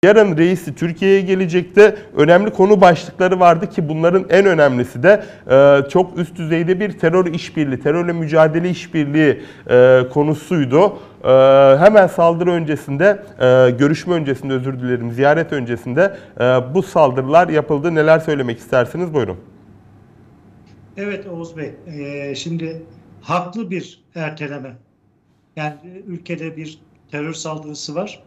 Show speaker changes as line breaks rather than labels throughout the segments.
Yarın reisi Türkiye'ye gelecekti. Önemli konu başlıkları vardı ki bunların en önemlisi de çok üst düzeyde bir terör işbirliği, terörle mücadele işbirliği konusuydu. Hemen saldırı öncesinde, görüşme öncesinde, özür dilerim, ziyaret öncesinde bu saldırılar yapıldı. Neler söylemek istersiniz? Buyurun.
Evet Oğuz Bey, şimdi haklı bir erteleme. Yani ülkede bir terör saldırısı var.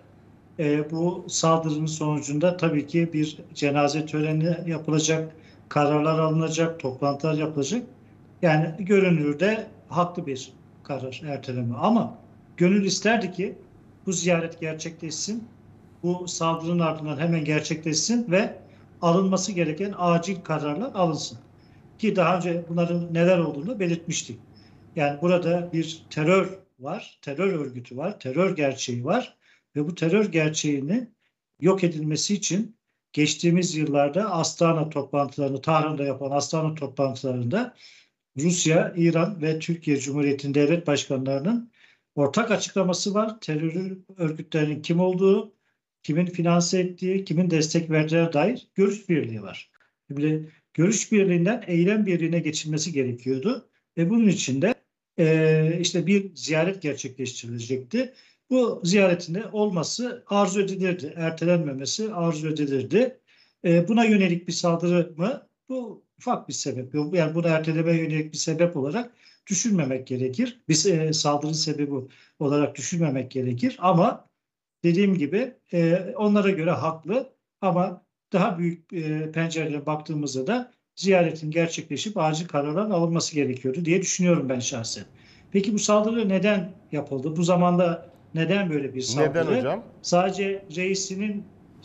Bu saldırının sonucunda tabii ki bir cenaze töreni yapılacak, kararlar alınacak, toplantılar yapılacak. Yani görünürde haklı bir karar, erteleme. Ama gönül isterdi ki bu ziyaret gerçekleşsin, bu saldırının ardından hemen gerçekleşsin ve alınması gereken acil kararlar alınsın. Ki daha önce bunların neler olduğunu belirtmiştik. Yani burada bir terör var, terör örgütü var, terör gerçeği var ve bu terör gerçeğinin yok edilmesi için geçtiğimiz yıllarda Astana toplantılarını, Tahran'da yapan Astana toplantılarında Rusya, İran ve Türkiye Cumhuriyeti'nin devlet başkanlarının ortak açıklaması var. Terör örgütlerinin kim olduğu, kimin finanse ettiği, kimin destek verdiğine dair görüş birliği var. Şimdi görüş birliğinden eylem birliğine geçilmesi gerekiyordu. Ve bunun için de işte bir ziyaret gerçekleştirilecekti. Bu ziyaretin de olması arzu edilirdi. Ertelenmemesi arzu edilirdi. Buna yönelik bir saldırı mı? Bu ufak bir sebep. Yani bunu ertelemeye yönelik bir sebep olarak düşünmemek gerekir. Bir saldırı sebebi olarak düşünmemek gerekir. Ama dediğim gibi onlara göre haklı. Ama daha büyük pencereden baktığımızda da ziyaretin gerçekleşip acil kararlar alınması gerekiyordu diye düşünüyorum ben şahsen. Peki bu saldırı neden yapıldı? Bu zamanda neden böyle bir
Neden
saldırı?
hocam?
Sadece reisinin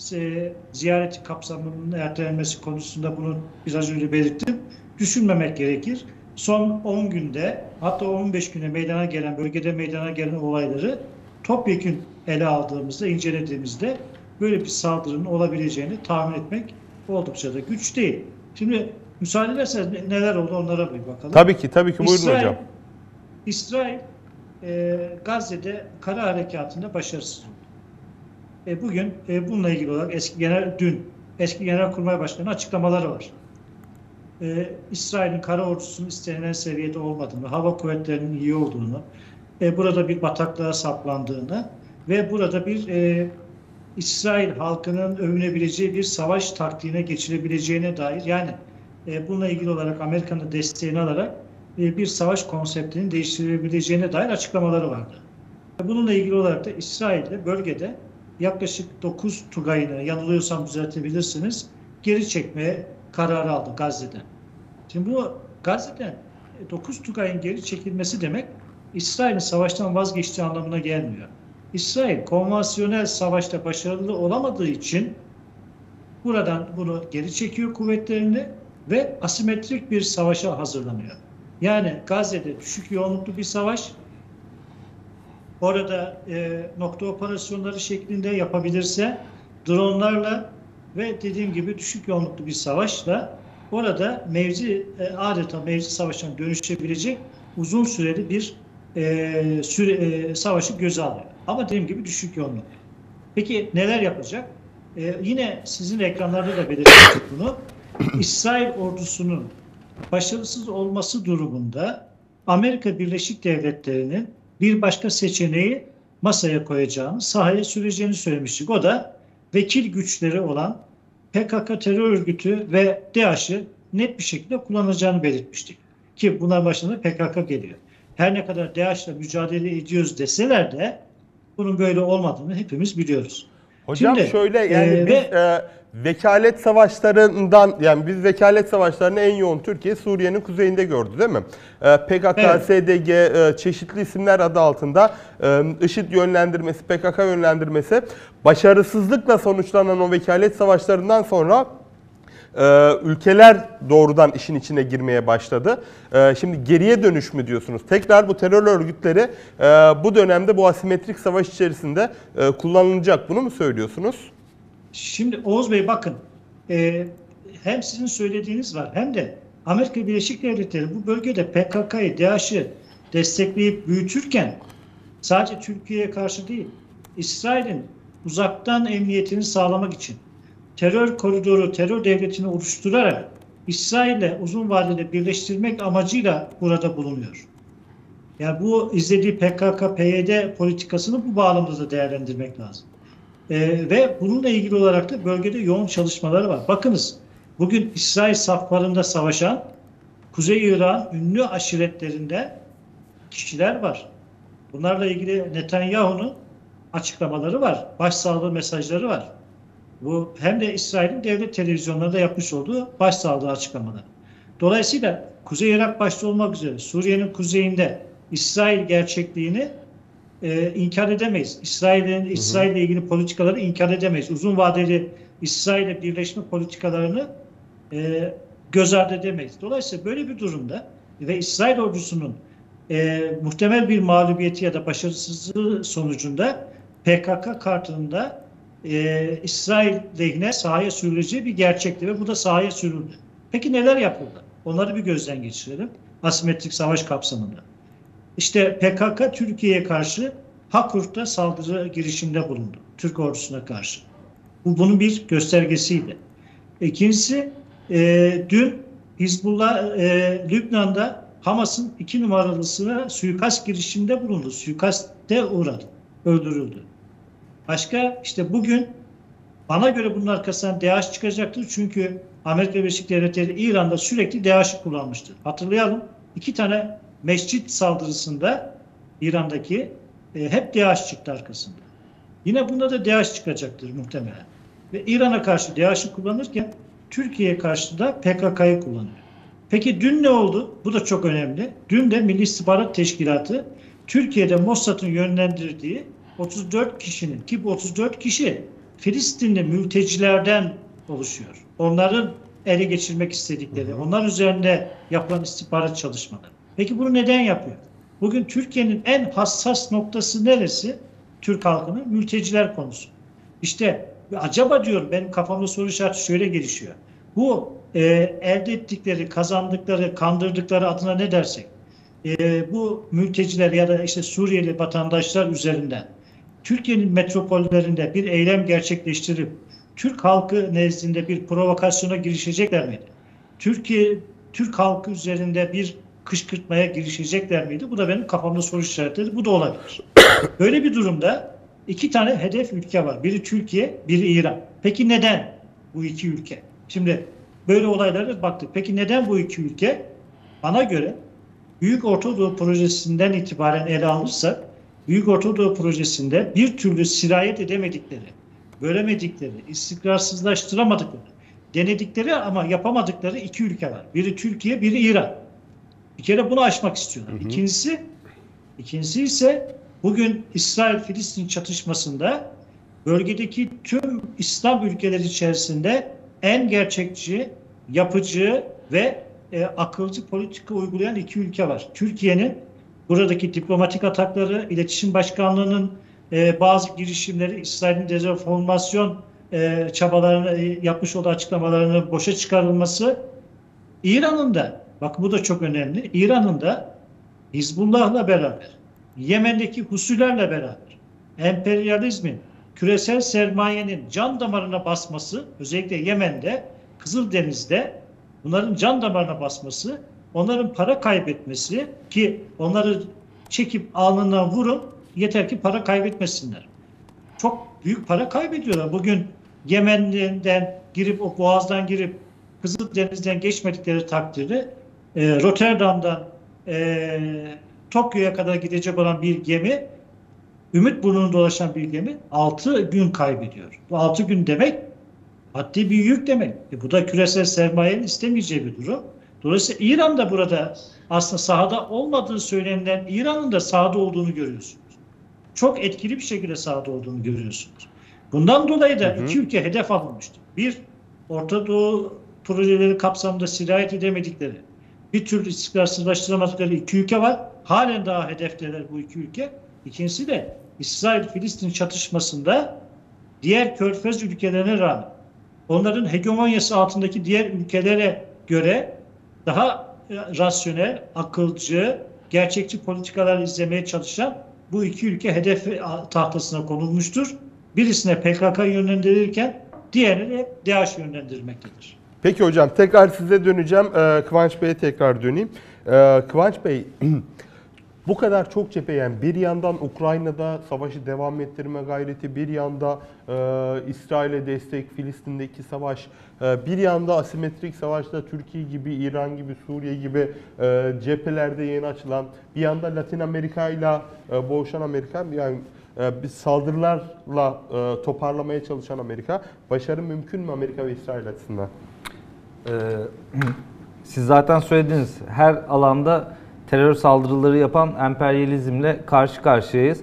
ziyareti kapsamının ertelenmesi konusunda bunu biraz önce belirttim. Düşünmemek gerekir. Son 10 günde hatta 15 güne bölgede meydana gelen olayları topyekün ele aldığımızda, incelediğimizde böyle bir saldırının olabileceğini tahmin etmek oldukça da güç değil. Şimdi müsaade ederseniz neler oldu onlara bir bakalım.
Tabii ki, tabii ki. Buyurun hocam.
İsrail Gazze'de kara harekatında başarısız oldu. Bugün bununla ilgili olarak eski Genelkurmay Başkanı açıklamaları var. İsrail'in kara ordusunun istenilen seviyede olmadığını, hava kuvvetlerinin iyi olduğunu, burada bir bataklığa saplandığını ve burada bir İsrail halkının övünebileceği bir savaş taktiğine geçilebileceğine dair, yani bununla ilgili olarak Amerika'nın desteğini alarak bir savaş konseptinin değiştirilebileceğine dair açıklamaları vardı. Bununla ilgili olarak da İsrail'de bölgede yaklaşık 9 Tugay'ını, yanılıyorsam düzeltebilirsiniz, geri çekmeye kararı aldı Gazze'den. Şimdi bu Gazze'den 9 Tugay'ın geri çekilmesi demek İsrail'in savaştan vazgeçtiği anlamına gelmiyor. İsrail konvansiyonel savaşta başarılı olamadığı için buradan bunu geri çekiyor kuvvetlerini ve asimetrik bir savaşa hazırlanıyor. Yani Gazze'de düşük yoğunluklu bir savaş, orada nokta operasyonları şeklinde yapabilirse dronlarla ve dediğim gibi düşük yoğunluklu bir savaşla orada adeta mevzi savaşına dönüşebilecek uzun süreli bir savaşı göze alıyor. Ama dediğim gibi düşük yoğunluklu. Peki neler yapacak? Yine sizin ekranlarda da belirtmiştik bunu. İsrail ordusunun başarısız olması durumunda Amerika Birleşik Devletleri'nin bir başka seçeneği masaya koyacağını, sahaya süreceğini söylemiştik. O da vekil güçleri olan PKK terör örgütü ve DAEŞ'ı net bir şekilde kullanacağını belirtmiştik. Ki buna başında PKK geliyor. Her ne kadar DAEŞ'le mücadele ediyoruz deseler de bunun böyle olmadığını hepimiz biliyoruz.
Hocam şimdi, şöyle yani biz vekalet savaşlarından, yani biz vekalet savaşlarını en yoğun Türkiye Suriye'nin kuzeyinde gördü değil mi? PKK, evet. SDG, çeşitli isimler adı altında IŞİD yönlendirmesi, PKK yönlendirmesi, başarısızlıkla sonuçlanan o vekalet savaşlarından sonra ülkeler doğrudan işin içine girmeye başladı. Şimdi geriye dönüş mü diyorsunuz? Tekrar bu terör örgütleri bu dönemde bu asimetrik savaş içerisinde kullanılacak. Bunu mu söylüyorsunuz?
Şimdi Oğuz Bey bakın, hem sizin söylediğiniz var hem de Amerika Birleşik Devletleri bu bölgede PKK'yı, DAEŞ'ı destekleyip büyütürken sadece Türkiye'ye karşı değil, İsrail'in uzaktan emniyetini sağlamak için terör koridoru, terör devletini oluşturarak İsrail'le uzun vadede birleştirmek amacıyla burada bulunuyor. Yani bu izlediği PKK-PYD politikasını bu bağlamda da değerlendirmek lazım. Ve bununla ilgili olarak da bölgede yoğun çalışmaları var. Bakınız, bugün İsrail saflarında savaşan Kuzey İran ünlü aşiretlerinde kişiler var. Bunlarla ilgili Netanyahu'nun açıklamaları var. Başsağlığı mesajları var. Bu hem de İsrail'in devlet televizyonlarında yapmış olduğu başsağlığı açıklamaları. Dolayısıyla Kuzey Irak başta olmak üzere Suriye'nin kuzeyinde İsrail gerçekliğini inkar edemeyiz. İsrail'le ilgili politikaları inkar edemeyiz. Uzun vadeli İsrail'le birleşme politikalarını göz ardı edemeyiz. Dolayısıyla böyle bir durumda ve İsrail ordusunun muhtemel bir mağlubiyeti ya da başarısızlığı sonucunda PKK kartında İsrail lehine sahaya sürüleceği bir gerçekti ve bu da sahaya sürüldü. Peki neler yapıldı? Onları bir gözden geçirelim. Asimetrik savaş kapsamında. İşte PKK Türkiye'ye karşı Hakurk'ta saldırı girişiminde bulundu. Türk ordusuna karşı. Bu bunun bir göstergesiydi. İkincisi, dün Hizbullah Lübnan'da Hamas'ın 2 numaralısına suikast girişiminde bulundu. Suikaste uğradı. Öldürüldü. Başka işte bugün bana göre bunun arkasından DAEŞ çıkacaktır. Çünkü Amerika Birleşik Devletleri İran'da sürekli DAEŞ'i kullanmıştır. Hatırlayalım, 2 tane mescit saldırısında İran'daki hep DAEŞ çıktı arkasında. Yine bunda da DAEŞ çıkacaktır muhtemelen. Ve İran'a karşı DAEŞ'i kullanırken Türkiye'ye karşı da PKK'yı kullanıyor. Peki dün ne oldu? Bu da çok önemli. Dün de Milli İstihbarat Teşkilatı Türkiye'de Mossad'ın yönlendirdiği 34 kişinin, ki bu 34 kişi Filistinli mültecilerden oluşuyor. Onların ele geçirmek istedikleri, onlar üzerinde yapılan istihbarat çalışmaları. Peki bunu neden yapıyor? Bugün Türkiye'nin en hassas noktası neresi? Türk halkının mülteciler konusu. İşte acaba diyorum, benim kafamda soru işareti şöyle gelişiyor. Bu elde ettikleri, kazandıkları, kandırdıkları adına ne dersek, bu mülteciler ya da işte Suriyeli vatandaşlar üzerinden Türkiye'nin metropollerinde bir eylem gerçekleştirip Türk halkı nezdinde bir provokasyona girişecekler miydi? Türk halkı üzerinde bir kışkırtmaya girişecekler miydi? Bu da benim kafamda soru işaretleri. Bu da olabilir. Böyle bir durumda 2 tane hedef ülke var. Biri Türkiye, biri İran. Peki neden bu 2 ülke? Şimdi böyle olaylara baktık. Peki neden bu 2 ülke? Bana göre Büyük Orta Doğu Projesi'nden itibaren ele alırsak, Büyük Orta Doğu Projesi'nde bir türlü sirayet edemedikleri, bölemedikleri, istikrarsızlaştıramadıkları, denedikleri ama yapamadıkları 2 ülke var. Biri Türkiye, biri İran. Bir kere bunu aşmak istiyorlar. İkincisi ise bugün İsrail-Filistin çatışmasında bölgedeki tüm İslam ülkeleri içerisinde en gerçekçi, yapıcı ve akılcı politika uygulayan 2 ülke var. Türkiye'nin buradaki diplomatik atakları, iletişim başkanlığının bazı girişimleri, İsrail'in dezenformasyon çabalarını, yapmış olduğu açıklamalarını boşa çıkarılması, İran'ın da, bak bu da çok önemli, İran'ın da Hizbullah'la beraber, Yemen'deki Husilerle beraber, emperyalizmin, küresel sermayenin can damarına basması, özellikle Yemen'de, Kızıldeniz'de bunların can damarına basması, onların para kaybetmesi, ki onları çekip alnından vurun, yeter ki para kaybetmesinler. Çok büyük para kaybediyorlar. Bugün Yemen'den girip, o boğazdan girip Kızıldeniz'den geçmedikleri takdirde Rotterdam'dan Tokyo'ya kadar gidecek olan bir gemi, Ümitburnu'nda dolaşan bir gemi 6 gün kaybediyor. Bu 6 gün demek maddi bir yük demek. Bu da küresel sermayenin istemeyeceği bir durum. Dolayısıyla İran da burada aslında sahada olmadığı söylenilen İran'ın da sahada olduğunu görüyorsunuz. Çok etkili bir şekilde sahada olduğunu görüyorsunuz. Bundan dolayı da 2 ülke hedef alınmıştı. Bir, Orta Doğu projeleri kapsamında sirayet edemedikleri, bir türlü istikrarsızlaştıramadıkları 2 ülke var. Halen daha hedefteler bu 2 ülke. İkincisi de İsrail-Filistin çatışmasında diğer Körfez ülkelerine rağmen onların hegemonyası altındaki diğer ülkelere göre daha rasyonel, akılcı, gerçekçi politikalar izlemeye çalışan bu 2 ülke hedef tahtasına konulmuştur. birisine PKK yönlendirirken diğerini de DAEŞ yönlendirmektedir.
Peki hocam, tekrar size döneceğim. Kıvanç Bey'e tekrar döneyim. Kıvanç Bey, bu kadar çok cephe, yani bir yandan Ukrayna'da savaşı devam ettirme gayreti, bir yanda İsrail'e destek, Filistin'deki savaş, bir yanda asimetrik savaşta Türkiye gibi, İran gibi, Suriye gibi cephelerde yeni açılan, bir yanda Latin Amerika ile boğuşan Amerika, yani bir saldırılarla toparlamaya çalışan Amerika. Başarı mümkün mü Amerika ve İsrail açısından?
Siz zaten söylediniz. Her alanda terör saldırıları yapan emperyalizmle karşı karşıyayız.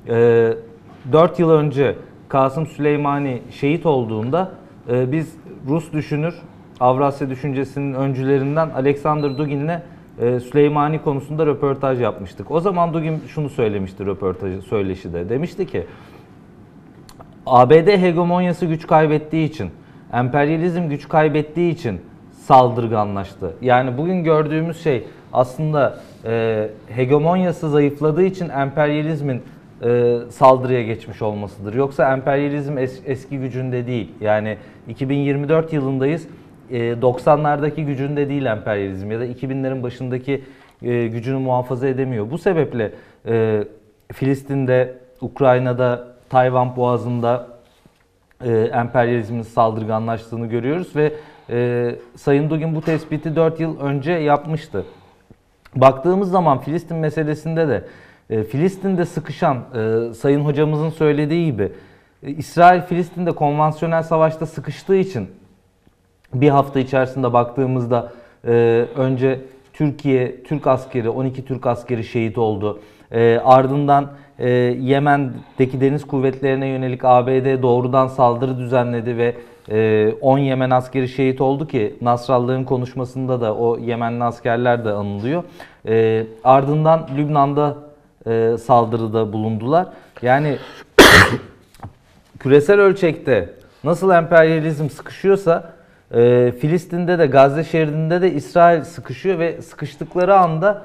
4 yıl önce Kasım Süleymani şehit olduğunda biz Rus düşünür, Avrasya düşüncesinin öncülerinden Alexander Dugin'le Süleymani konusunda röportaj yapmıştık. O zaman Dugin şunu söylemişti söyleşide. Demişti ki, ABD hegemonyası güç kaybettiği için, emperyalizm güç kaybettiği için saldırganlaştı. Yani bugün gördüğümüz şey aslında hegemonyası zayıfladığı için emperyalizmin saldırıya geçmiş olmasıdır. Yoksa emperyalizm eski gücünde değil. Yani 2024 yılındayız. 90'lardaki gücünde değil emperyalizm, ya da 2000'lerin başındaki gücünü muhafaza edemiyor. Bu sebeple Filistin'de, Ukrayna'da, Tayvan Boğazı'nda emperyalizmin saldırganlaştığını görüyoruz ve Sayın Dugin bu tespiti 4 yıl önce yapmıştı. Baktığımız zaman Filistin meselesinde de Filistin'de sıkışan, Sayın Hocamızın söylediği gibi, İsrail Filistin'de konvansiyonel savaşta sıkıştığı için bir hafta içerisinde baktığımızda önce Türk askeri, 12 Türk askeri şehit oldu. Ardından Yemen'deki deniz kuvvetlerine yönelik ABD doğrudan saldırı düzenledi ve 10 Yemen askeri şehit oldu ki Nasrallah'ın konuşmasında da o Yemenli askerler de anılıyor. Ardından Lübnan'da saldırıda bulundular. Yani küresel ölçekte nasıl emperyalizm sıkışıyorsa Filistin'de de, Gazze şeridinde de İsrail sıkışıyor ve sıkıştıkları anda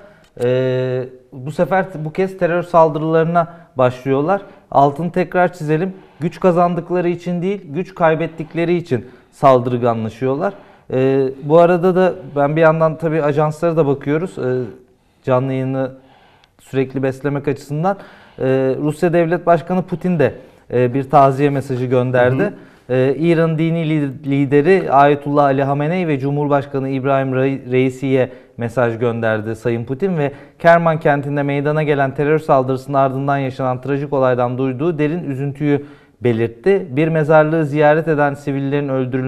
bu kez terör saldırılarına başlıyorlar. Altını tekrar çizelim. Güç kazandıkları için değil, güç kaybettikleri için saldırganlaşıyorlar. Bu arada da ben bir yandan tabii ajanslara da bakıyoruz. Canlı yayını sürekli beslemek açısından. Rusya Devlet Başkanı Putin de bir taziye mesajı gönderdi. İran dini lideri Ayetullah Ali Hamenei ve Cumhurbaşkanı İbrahim Reisi'ye mesaj gönderdi Sayın Putin ve Kerman kentinde meydana gelen terör saldırısının ardından yaşanan trajik olaydan duyduğu derin üzüntüyü belirtti. Bir mezarlığı ziyaret eden sivillerin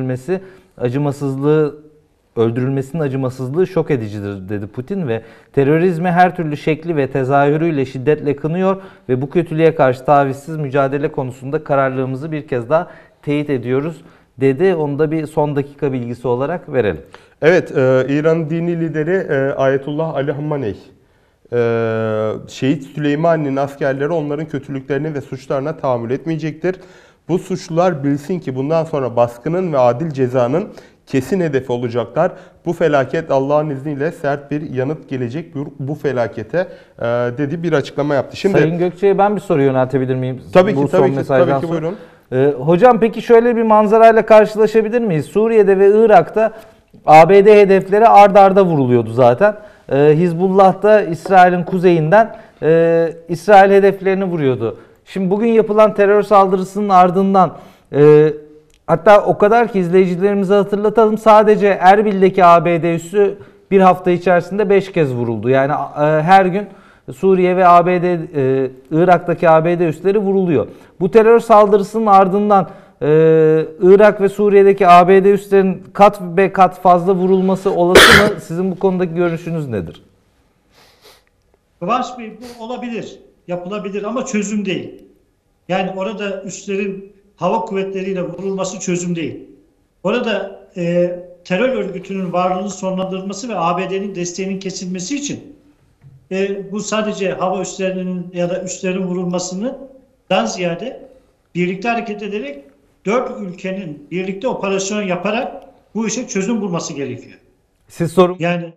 öldürülmesinin acımasızlığı şok edicidir dedi Putin ve terörizmi her türlü şekli ve tezahürüyle şiddetle kınıyor ve bu kötülüğe karşı tavizsiz mücadele konusunda kararlılığımızı bir kez daha teyit ediyoruz dedi. Onu da bir son dakika bilgisi olarak verelim.
Evet, İran dini lideri Ayetullah Ali Hamenei, Şehit Süleymani'nin askerleri onların kötülüklerini ve suçlarına tahammül etmeyecektir. Bu suçlular bilsin ki bundan sonra baskının ve adil cezanın kesin hedefi olacaklar. Bu felaket Allah'ın izniyle sert bir yanıt gelecek bu felakete dedi, bir açıklama yaptı. Şimdi
Sayın Gökçe'ye ben bir soru yöneltebilir miyim?
Tabii ki buyurun.
Hocam peki şöyle bir manzarayla karşılaşabilir miyiz? Suriye'de ve Irak'ta ABD hedefleri ard arda vuruluyordu zaten. Hizbullah da İsrail'in kuzeyinden İsrail hedeflerini vuruyordu. Şimdi bugün yapılan terör saldırısının ardından hatta o kadar ki izleyicilerimize hatırlatalım, sadece Erbil'deki ABD üssü bir hafta içerisinde 5 kez vuruldu. Yani her gün Suriye ve Irak'taki ABD üsleri vuruluyor. Bu terör saldırısının ardından Irak ve Suriye'deki ABD üslerin kat be kat fazla vurulması olası mı? Sizin bu konudaki görüşünüz nedir?
Kıvanç Bey, bu olabilir, yapılabilir ama çözüm değil. Yani orada üslerin hava kuvvetleriyle vurulması çözüm değil. Orada terör örgütünün varlığının sonlandırılması ve ABD'nin desteğinin kesilmesi için bu sadece hava üslerinin ya da üslerin vurulmasından ziyade birlikte hareket ederek 4 ülkenin birlikte operasyon yaparak bu işe çözüm bulması gerekiyor.
Siz sorun.
Yani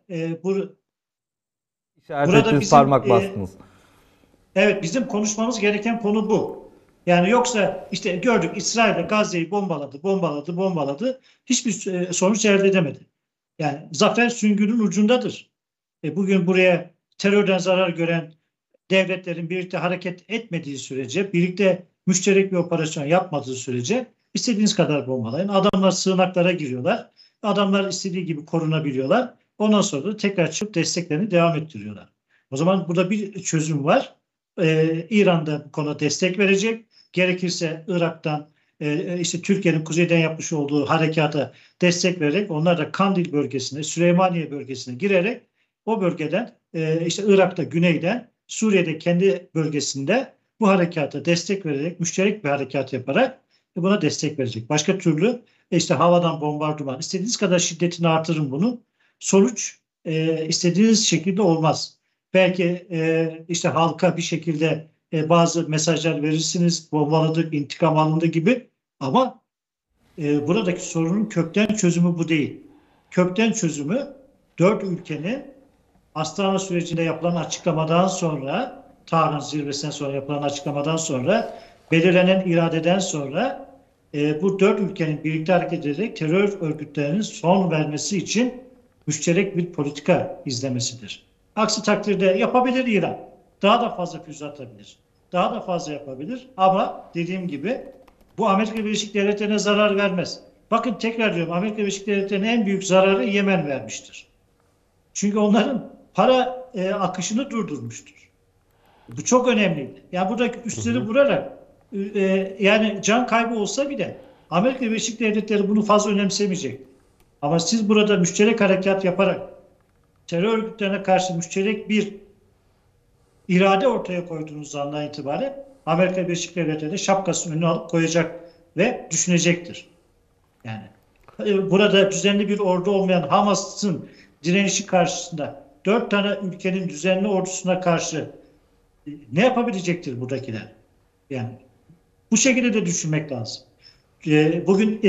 burada bizim parmak bastınız.
Evet, bizim konuşmamız gereken konu bu. Yani yoksa işte gördük İsrail Gazze'yi bombaladı. Hiçbir sonuç elde edemedi. Yani zafer süngünün ucundadır. Bugün buraya terörden zarar gören devletlerin birlikte hareket etmediği sürece, birlikte müşterek bir operasyon yapmadığı sürece istediğiniz kadar bombalayın. Adamlar sığınaklara giriyorlar. Adamlar istediği gibi korunabiliyorlar. Ondan sonra da tekrar çıkıp desteklerini devam ettiriyorlar. O zaman burada bir çözüm var. İran da bu konuda destek verecek. Gerekirse Irak'tan işte Türkiye'nin kuzeyden yapmış olduğu harekata destek vererek onlar da Kandil bölgesine, Süleymaniye bölgesine girerek o bölgeden işte Irak'ta güneyden Suriye'de kendi bölgesinde bu harekata destek vererek müşterek bir harekat yaparak buna destek verecek. Başka türlü işte havadan bombardıman istediğiniz kadar şiddetini artırın bunu. Sonuç istediğiniz şekilde olmaz. Belki işte halka bir şekilde bazı mesajlar verirsiniz, bombaladık, intikam alındı gibi ama buradaki sorunun kökten çözümü bu değil. Kökten çözümü 4 ülkenin Astana sürecinde yapılan açıklamadan sonra, Tahran zirvesinden sonra yapılan açıklamadan sonra, belirlenen iradeden sonra bu 4 ülkenin birlikte hareket ederek terör örgütlerinin son vermesi için müşterek bir politika izlemesidir. Aksi takdirde yapabilir İran. Daha da fazla füze atabilir. Daha da fazla yapabilir. Ama dediğim gibi bu Amerika Birleşik Devletleri'ne zarar vermez. Bakın tekrar diyorum, Amerika Birleşik Devletleri'ne en büyük zararı Yemen vermiştir. Çünkü onların para akışını durdurmuştur. Bu çok önemliydi. Yani buradaki üsleri vurarak yani can kaybı olsa bile Amerika Birleşik Devletleri bunu fazla önemsemeyecek. Ama siz burada müşterek harekat yaparak terör örgütlerine karşı müşterek bir irade ortaya koyduğunuz andan itibaren Amerika Birleşik Devletleri de şapkasının önüne alıp koyacak ve düşünecektir. Yani burada düzenli bir ordu olmayan Hamas'ın direnişi karşısında 4 tane ülkenin düzenli ordusuna karşı ne yapabilecektir buradakiler? Yani bu şekilde de düşünmek lazım. Bugün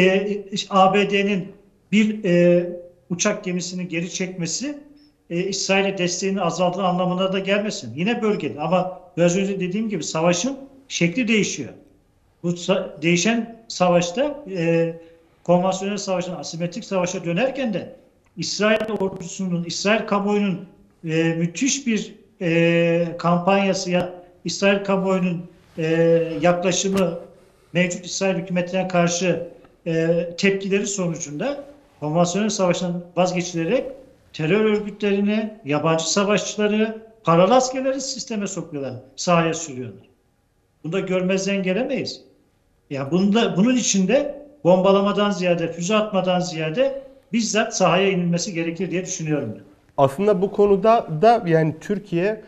ABD'nin bir uçak gemisini geri çekmesi İsrail'e desteğinin azaldığı anlamına da gelmesin. Yine bölgede ama biraz önce dediğim gibi savaşın şekli değişiyor. Bu değişen savaşta konvansiyonel savaşın asimetrik savaşa dönerken de İsrail ordusunun, İsrail kamuoyunun müthiş bir kampanyası ya İsrail kamuoyunun yaklaşımı mevcut İsrail hükümetine karşı tepkileri sonucunda konvansiyonel savaştan vazgeçilerek terör örgütlerini, yabancı savaşçıları, paralı askerleri sisteme sokuyorlar, sahaya sürüyorlar. Bunu da görmezden gelemeyiz. Ya bunun içinde bombalamadan ziyade, füze atmadan ziyade bizzat sahaya inilmesi gerekir diye düşünüyorum ben.
Aslında bu konuda da yani Türkiye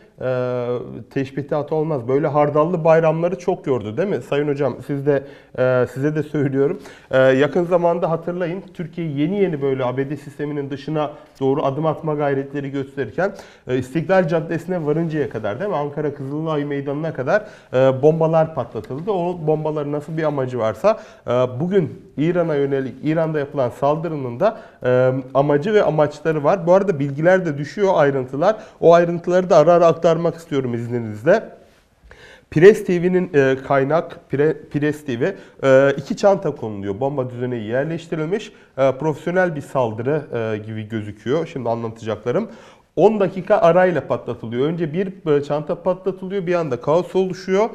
teşbihat olmaz. Böyle hardallı bayramları çok gördü değil mi? Sayın Hocam size de söylüyorum. Yakın zamanda hatırlayın Türkiye yeni böyle ABD sisteminin dışına doğru adım atma gayretleri gösterirken İstiklal Caddesi'ne varıncaya kadar değil mi? Ankara Kızılay Meydanı'na kadar bombalar patlatıldı. O bombaların nasıl bir amacı varsa bugün İran'a yönelik İran'da yapılan saldırının da amacı ve amaçları var. Bu arada bilgiler de düşüyor, ayrıntılar. O ayrıntıları da ara ara aktarmak istiyorum izninizle. Press TV'nin kaynak Press TV 2 çanta konuluyor. Bomba düzeneği yerleştirilmiş. Profesyonel bir saldırı gibi gözüküyor. Şimdi anlatacaklarım. 10 dakika arayla patlatılıyor. Önce bir çanta patlatılıyor. Bir anda kaos oluşuyor.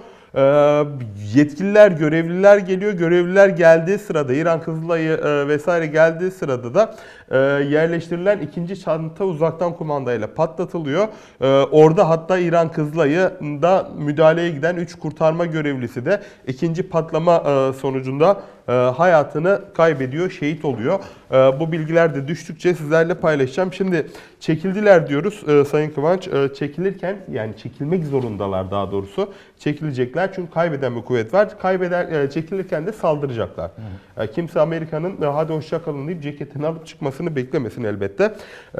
Yetkililer, görevliler geliyor. Görevliler geldiği sırada, İran Kızılay'ı vesaire geldiği sırada da yerleştirilen ikinci çanta uzaktan kumandayla patlatılıyor. Orada hatta İran Kızılay'da müdahaleye giden 3 kurtarma görevlisi de ikinci patlama sonucunda hayatını kaybediyor, şehit oluyor. Bu bilgiler de düştükçe sizlerle paylaşacağım. Şimdi çekildiler diyoruz Sayın Kıvanç. Çekilirken yani çekilmek zorundalar daha doğrusu. Çekilecekler çünkü kaybeden bir kuvvet var. Çekilirken de saldıracaklar. Kimse Amerika'nın hadi hoşça kalın deyip ceketini alıp çıkmasını beklemesin elbette.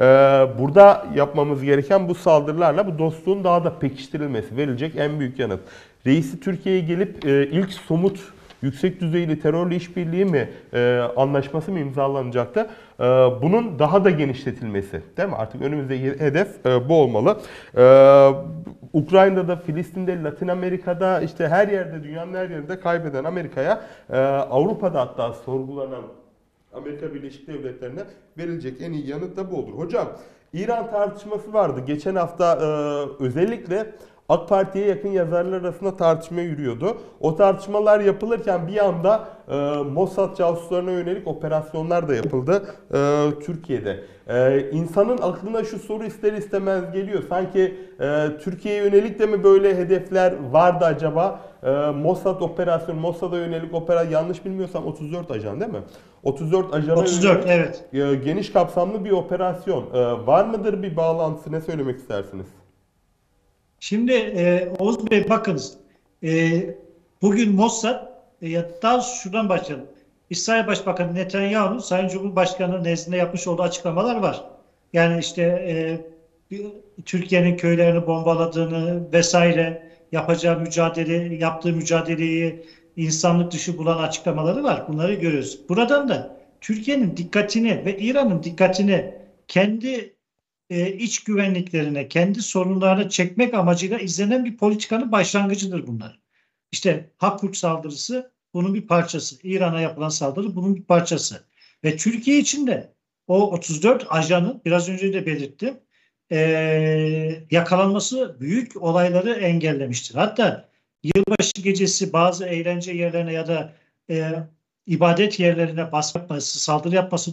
Burada yapmamız gereken bu saldırılarla bu dostluğun daha da pekiştirilmesi, verilecek en büyük yanıt. Reisi Türkiye'ye gelip ilk somut yüksek düzeyli terörle işbirliği mi anlaşması mı imzalanacaktı? Bunun daha da genişletilmesi, değil mi? Artık önümüzdeki hedef bu olmalı. Ukrayna'da, Filistin'de, Latin Amerika'da, işte her yerde, dünyanın her yerinde kaybeden Amerika'ya, Avrupa'da hatta sorgulanan Amerika Birleşik Devletleri'ne verilecek en iyi yanıt da bu olur. Hocam, İran tartışması vardı. Geçen hafta özellikle AK Parti'ye yakın yazarlar arasında tartışma yürüyordu. O tartışmalar yapılırken bir anda Mossad casuslarına yönelik operasyonlar da yapıldı Türkiye'de. İnsanın aklına şu soru ister istemez geliyor. Sanki Türkiye'ye yönelik de mi böyle hedefler vardı acaba? Mossad operasyonu, Mossad'a yönelik operasyon, yanlış bilmiyorsam 34 ajan değil mi? 34 ajana
34
yönelik,
evet.
Geniş kapsamlı bir operasyon. Var mıdır bir bağlantısı? Ne söylemek istersiniz?
Şimdi Oğuz Bey bakınız, bugün Mossad, daha şuradan başlayalım. İsrail Başbakanı Netanyahu'nun Sayın Cumhurbaşkanı nezdinde yapmış olduğu açıklamalar var. Yani işte Türkiye'nin köylerini bombaladığını vesaire, yaptığı mücadeleyi insanlık dışı bulan açıklamaları var. Bunları görüyoruz. Buradan da Türkiye'nin dikkatini ve İran'ın dikkatini kendi iç güvenliklerine, kendi sorunlarına çekmek amacıyla izlenen bir politikanın başlangıcıdır bunlar. İşte Hakkuk saldırısı bunun bir parçası. İran'a yapılan saldırı bunun bir parçası. Ve Türkiye için de o 34 ajanın biraz önce de belirttim yakalanması büyük olayları engellemiştir. Hatta yılbaşı gecesi bazı eğlence yerlerine ya da ibadet yerlerine baskı yapması, saldırı yapması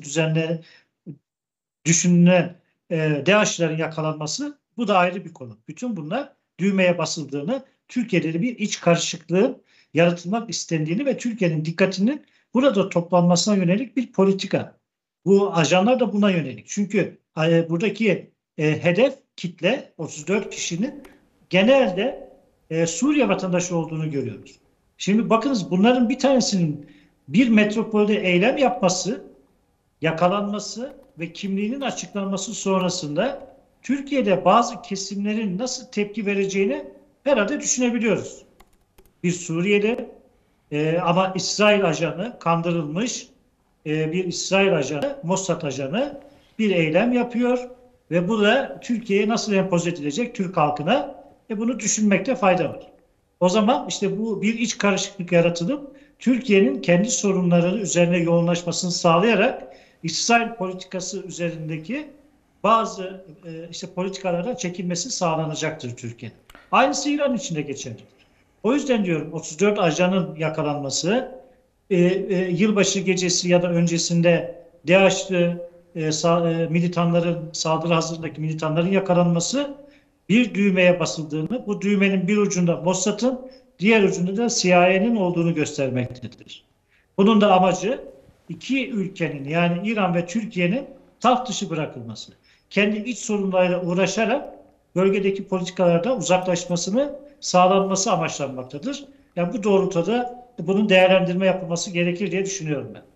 düşünülen DAEŞ'lerin yakalanması, bu da ayrı bir konu. Bütün bunlar düğmeye basıldığını, Türkiye'de bir iç karışıklığın yaratılmak istendiğini ve Türkiye'nin dikkatinin burada toplanmasına yönelik bir politika. Bu ajanlar da buna yönelik. Çünkü buradaki hedef kitle 34 kişinin genelde Suriye vatandaşı olduğunu görüyoruz. Şimdi bakınız, bunların bir tanesinin bir metropolde eylem yapması, yakalanması ve kimliğinin açıklanması sonrasında Türkiye'de bazı kesimlerin nasıl tepki vereceğini herhalde düşünebiliyoruz. Bir Suriyeli ama İsrail ajanı, kandırılmış bir İsrail ajanı, Mossad ajanı bir eylem yapıyor ve bu da Türkiye'ye nasıl empoze edilecek Türk halkına, bunu düşünmekte fayda var. O zaman işte bu bir iç karışıklık yaratılıp Türkiye'nin kendi sorunları üzerine yoğunlaşmasını sağlayarak İsrail politikası üzerindeki bazı işte politikalardan çekilmesi sağlanacaktır Türkiye'nin. Aynısı İran için de geçerlidir. O yüzden diyorum 34 ajanın yakalanması, yılbaşı gecesi ya da öncesinde DAEŞ'li militanların, saldırı hazırındaki militanların yakalanması, bir düğmeye basıldığını, bu düğmenin bir ucunda Mossad'ın, diğer ucunda da CIA'nin olduğunu göstermektedir. Bunun da amacı iki ülkenin, yani İran ve Türkiye'nin taht dışı bırakılması. Kendi iç sorunlarıyla uğraşarak bölgedeki politikalardan uzaklaşmasını sağlanması amaçlanmaktadır. Yani bu doğrultuda bunun değerlendirme yapılması gerekir diye düşünüyorum ben.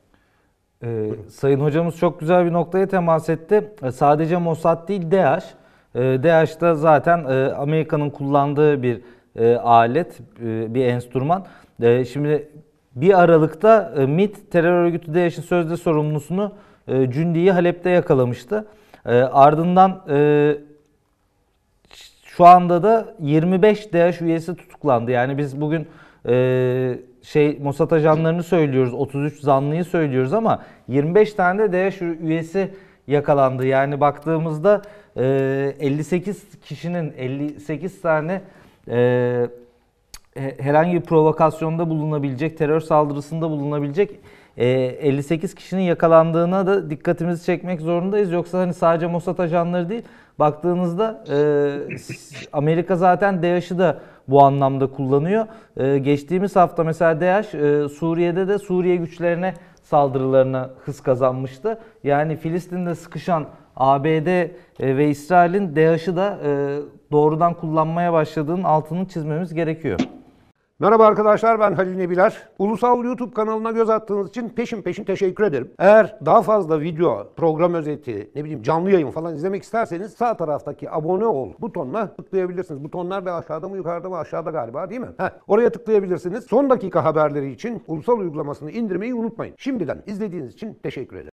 Sayın hocamız çok güzel bir noktaya temas etti. Sadece Mossad değil, DAEŞ. DAEŞ da zaten Amerika'nın kullandığı bir alet, bir enstrüman. Şimdi 1 Aralık'ta MİT terör örgütü DAEŞ'in sözde sorumlusunu Cündi'yi Halep'te yakalamıştı. Ardından şu anda da 25 DAEŞ üyesi tutuklandı. Yani biz bugün Mossad ajanlarını söylüyoruz, 33 zanlıyı söylüyoruz ama 25 tane de DAEŞ üyesi yakalandı. Yani baktığımızda 58 kişinin 58 tane herhangi bir provokasyonda bulunabilecek, terör saldırısında bulunabilecek 58 kişinin yakalandığına da dikkatimizi çekmek zorundayız. Yoksa hani sadece Mossad ajanları değil, baktığınızda Amerika zaten DAEŞ'i de bu anlamda kullanıyor. Geçtiğimiz hafta mesela DAEŞ Suriye'de de Suriye güçlerine saldırılarına hız kazanmıştı. Yani Filistin'de sıkışan ABD ve İsrail'in DAEŞ'i de doğrudan kullanmaya başladığının altını çizmemiz gerekiyor.
Merhaba arkadaşlar, ben Halil Nebiler. Ulusal YouTube kanalına göz attığınız için peşin teşekkür ederim. Eğer daha fazla video, program özeti, canlı yayın falan izlemek isterseniz sağ taraftaki abone ol butonuna tıklayabilirsiniz. Butonlar da aşağıda mı yukarıda mı? Aşağıda galiba, değil mi? Oraya tıklayabilirsiniz. Son dakika haberleri için Ulusal uygulamasını indirmeyi unutmayın. Şimdiden izlediğiniz için teşekkür ederim.